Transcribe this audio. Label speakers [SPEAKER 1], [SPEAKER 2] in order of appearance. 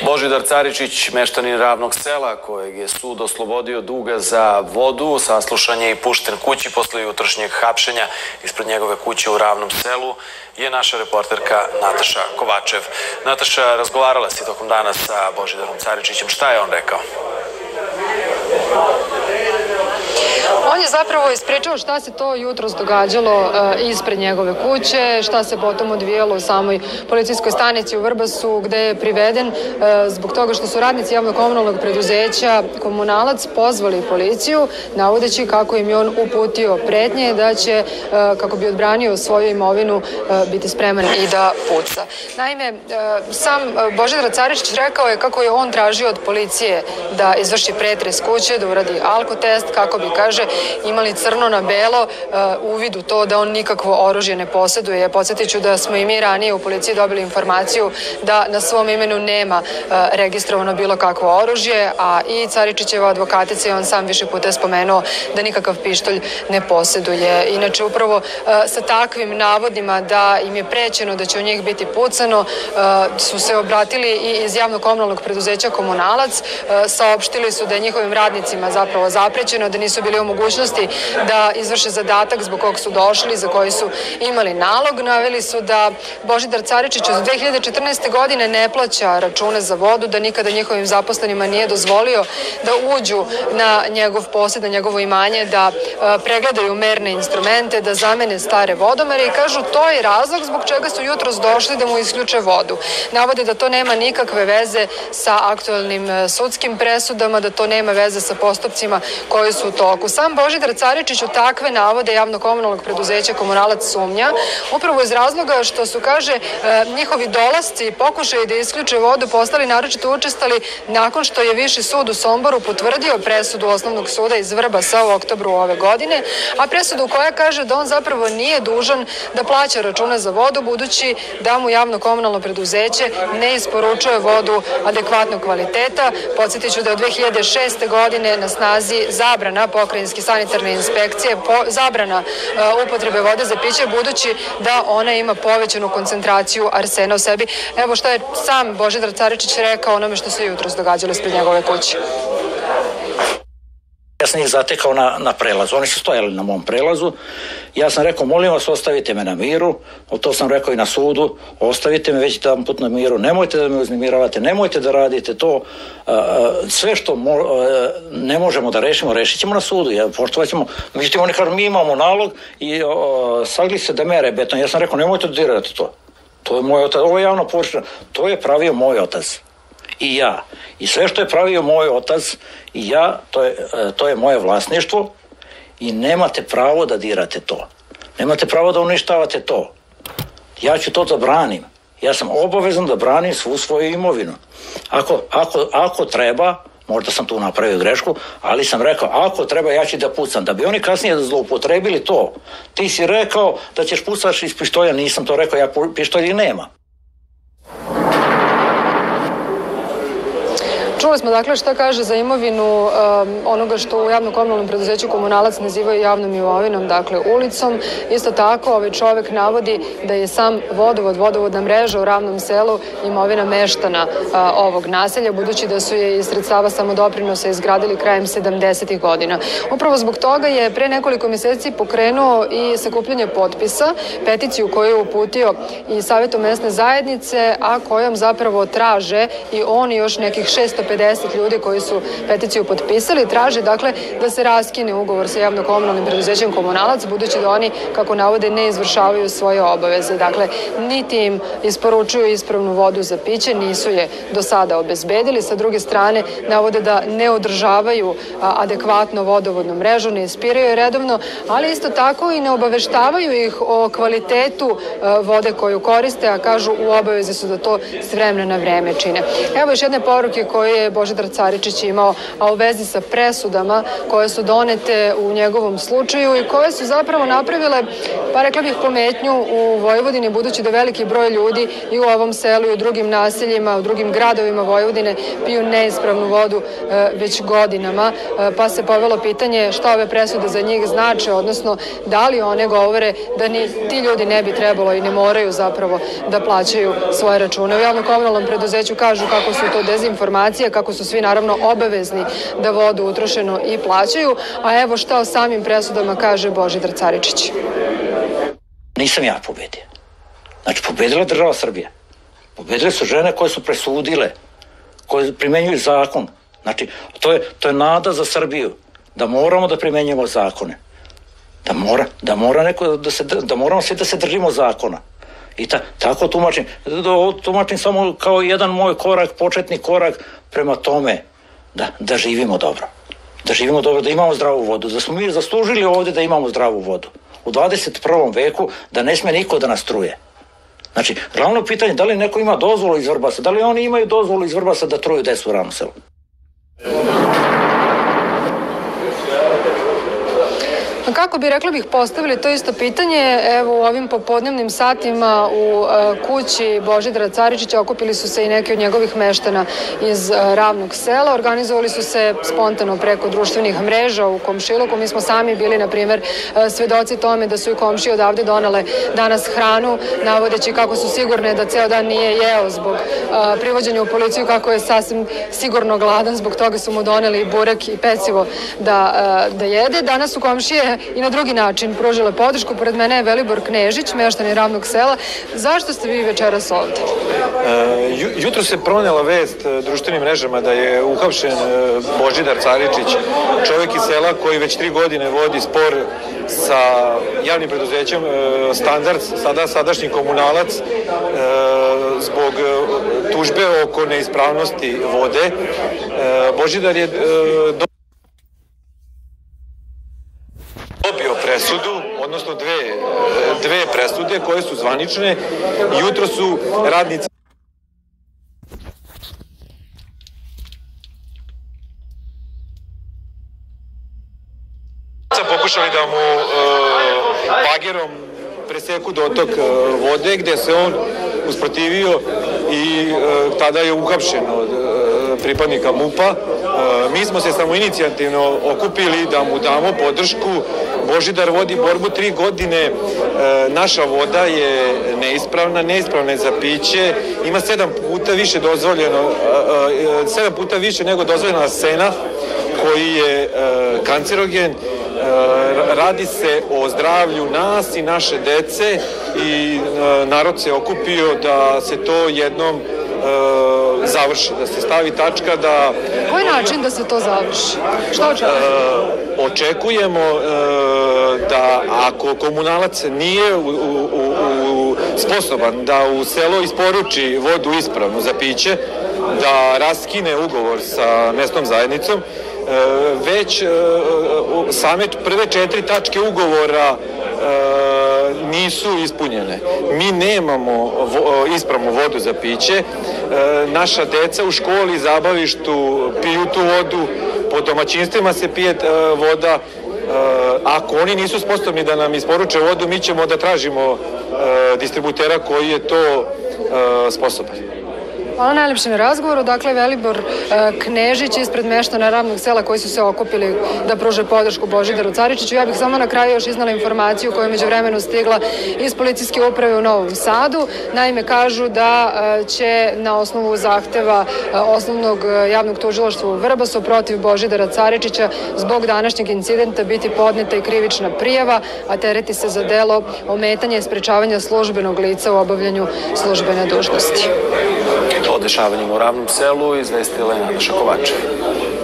[SPEAKER 1] Božidar Caričić, meštanin Ravnog sela, kojeg je sud oslobodio duga za vodu, saslušan je i pušten kući posle jutrošnjeg hapšenja ispred njegove kuće u Ravnom selu, je naša reporterka Nataša Kovačev. Nataša, razgovarala si tokom dana sa Božidarom Caričićem. Šta je on rekao?
[SPEAKER 2] On je zapravo ispričao šta se to jutros događalo ispred njegove kuće, šta se potom odvijalo u samoj policijskoj stanici u Vrbasu, gde je priveden zbog toga što su radnici javno-komunalnog preduzeća Komunalac pozvali policiju, navodeći kako im je on uputio pretnje da će, kako bi odbranio svoju imovinu, biti spreman i da puca. Naime, sam Božidar Caričić rekao je kako je on tražio od policije da izvrši pretres kuće, da uradi alkotest, kako bi, kaže, imali crno na belo uvid u to da on nikakvo oružje ne posjeduje. Podsjetit ću da smo i mi ranije u policiji dobili informaciju da na svom imenu nema registrovano bilo kakvo oružje, a i Caričićeva advokatica je on sam više puta spomenuo da nikakav pištolj ne posjeduje. Inače, upravo sa takvim navodima da im je prećeno da će u njih biti pucano su se obratili i iz javno-komunalnog preduzeća Komunalac. Saopštili su da je njihovim radnicima zapravo zaprećeno, da nisu bili u mogućnosti da izvrše zadatak zbog kog su došli, za koji su imali nalog. Naveli su da Božidar Caričić od 2014. godine ne plaća račune za vodu, da nikada njihovim zaposlenima nije dozvolio da uđu na njegov posjed, na njegovo imanje, da pregledaju merne instrumente, da zamene stare vodomere i kažu to je razlog zbog čega su jutros došli da mu isključe vodu. Navode da to nema nikakve veze sa aktualnim sudskim presudama, da to nema veze sa postupcima koji su u toku. Sam Božidar Caričić u takve navode javno-komunalnog preduzeća Komunalac sumnja, upravo iz razloga što su, kaže, njihovi dolasci i pokušaji da isključe vodu postali naročito učestali nakon što je Viši sud u Somboru potvrdio presudu Osnovnog suda iz Vrbasa u oktobru ove godine, a presudu koja kaže da on zapravo nije dužan da plaća račune za vodu, budući da mu javno-komunalno preduzeće ne isporučuje vodu adekvatnog kvaliteta. Podsjetit ću da je od 2006. godine na snazi zabrana pokrajinske sanitarne inspekcije, zabrana upotrebe vode za piće, budući da ona ima povećanu koncentraciju arsena u sebi. Evo šta je sam Božidar Caričić rekao onome što se jutros događalo ispred njegove kuće.
[SPEAKER 3] Ja sam ih zatekao na prelazu. Oni su stojali na mom prelazu. Ja sam rekao, molim vas, ostavite me na miru. To sam rekao i na sudu. Ostavite me već jedan put na miru. Nemojte da me uznemiravate. Nemojte da radite to. Sve što ne možemo da rešimo, rešit ćemo na sudu. Poštovat ćemo. Međutim, oni kažu, mi imamo nalog i sagli se da mere beton. Ja sam rekao, nemojte da dirate to. To je moj otac. Ovo je javno površina. To je pravio moj otac. I ja. I sve što je pravio moj otac i ja, to je moje vlasništvo i nemate pravo da dirate to. Nemate pravo da uništavate to. Ja ću to da branim. Ja sam obavezan da branim svu svoju imovinu. Ako treba, možda sam tu napravio grešku, ali sam rekao, ako treba, ja ću da pucam. Da bi oni kasnije zloupotrebili to. Ti si rekao da ćeš pucati iz pištolja, nisam to rekao, ja pištolji nema.
[SPEAKER 2] Čuli smo dakle šta kaže za imovinu onoga što u javno-komunalnom preduzeću Komunalac nazivaju javnom imovinom, dakle ulicom. Isto tako ovaj čovek navodi da je sam vodovodna mreža u Ravnom selu imovina meštana ovog naselja, budući da su je iz sredstava samodoprinosa izgradili krajem 70. godina. Upravo zbog toga je pre nekoliko mjeseci pokrenuo i sakupljanje potpisa, peticiju koju je uputio i Savetu mesne zajednice, a kojom zapravo traže i on i još nekih 650 ljudi koji su peticiju potpisali, traže dakle da se raskine ugovor sa javno-komunalnim preduzećem Komunalac, budući da oni, kako navode, ne izvršavaju svoje obaveze. Dakle, niti im isporučuju ispravnu vodu za piće, nisu je do sada obezbedili. Sa druge strane, navode da ne održavaju adekvatno vodovodnu mrežu, ne ispiraju je redovno, ali isto tako i ne obaveštavaju ih o kvalitetu vode koju koriste, a kažu u obavezi su da to s vremena na vreme čine. Evo još jedne poruke koje je Božidar Caričić imao, a u vezi sa presudama koje su donete u njegovom slučaju i koje su zapravo napravile, pa rekla bih, pometnju u Vojvodini, budući da veliki broj ljudi i u ovom selu i u drugim naseljima, u drugim gradovima Vojvodine piju neispravnu vodu već godinama, pa se povelo pitanje šta ove presude za njih znače, odnosno da li one govore da ni ti ljudi ne bi trebalo i ne moraju zapravo da plaćaju svoje račune. U javno-komunalnom preduzeću kažu kako su to dezinformacije, kako su svi naravno obavezni da vodu utrošeno i plaćaju, a evo šta o samim presudama kaže Božidar Caričić.
[SPEAKER 3] Nisam ja pobedio. Znači, pobedila država Srbija. Pobedile su žene koje su presudile, koje primenjuju zakon. Znači, to je nada za Srbiju, da moramo da primenjujemo zakone. Da moramo svi da se držimo zakona. I tako tumačim. Tumačim samo kao jedan moj korak, početni korak prema tome da živimo dobro. Da živimo dobro, da imamo zdravu vodu. Da smo mi zaslužili ovde da imamo zdravu vodu. U 21. veku da ne sme niko da nas truje. Znači, glavno pitanje je da li neko ima dozvolu iz Vrbasa, da li oni imaju dozvolu iz Vrbasa da truju decu u ravnom selu.
[SPEAKER 2] Kako bi, rekla bih, postavili to isto pitanje, evo u ovim popodnevnim satima u kući Božidara Caričića okupili su se i neki od njegovih meštana iz ravnog sela, organizovali su se spontano preko društvenih mreža u komšiluku. Mi smo sami bili, na primjer, svedoci tome da su i komšije odavde donale danas hranu, navodeći kako su sigurne da ceo dan nije jeo zbog privođenja u policiju, kako je sasvim sigurno gladan, zbog toga su mu doneli i burek i pecivo da jede. Danas su komšije i na drugi način pružile podršku. Pored mene je Velibor Knežić, meštanin ravnog sela. Zašto ste vi večeras ovde?
[SPEAKER 4] Jutro se pronela vest društvenim mrežama da je uhapšen Božidar Caričić, čovjek iz sela koji već 3 godine vodi spor sa javnim preduzećem Standard, sadašnji komunalac, zbog tužbe oko neispravnosti vode. Božidar je dobio presudu, odnosno dve presude koje su zvanične. Jutro su radnici pokušali da mu bagerom preseku dotok vode, gde se on usprotivio i tada je uhapšen od pripadnika MUP-a. Mi smo se samoinicijativno okupili da mu damo podršku. Božidar vodi borbu 3 godine, naša voda je neispravna je za piće, ima 7 puta više nego dozvoljena arsena, koji je kancerogen. Radi se o zdravlju nas i naše dece i narod se okupio da se to jednom završi, da se stavi tačka da...
[SPEAKER 2] Koji način da se to završi? Što očekujemo?
[SPEAKER 4] Očekujemo da ako komunalac nije sposoban da u selo isporuči vodu ispravnu za piće, da raskine ugovor sa mesnom zajednicom, već same prve 4 tačke ugovora nisu ispunjene. Mi nemamo ispravnu vodu za piće, naša deca u školi, zabavištu piju tu vodu, po domaćinstvima se pije voda. Ako oni nisu sposobni da nam isporuče vodu, mi ćemo da tražimo distributera koji je to sposoban.
[SPEAKER 2] Hvala najlepše na razgovoru. Dakle, Velibor Knežić ispred meštana ravnog sela koji su se okupili da pruže podršku Božidaru Caričiću. Ja bih samo na kraju još iznala informaciju koja je međuvremenu stigla iz policijske uprave u Novom Sadu. Naime, kažu da će na osnovu zahteva osnovnog javnog tužilaštva u Vrbasu protiv Božidara Caričića zbog današnjeg incidenta biti podneta i krivična prijava, a tereti se za delo ometanja i sprečavanja službenog lica u obavljanju službene dužnosti.
[SPEAKER 1] O dešavanjima u ravnom selu izvestila je Nataša Kovačev.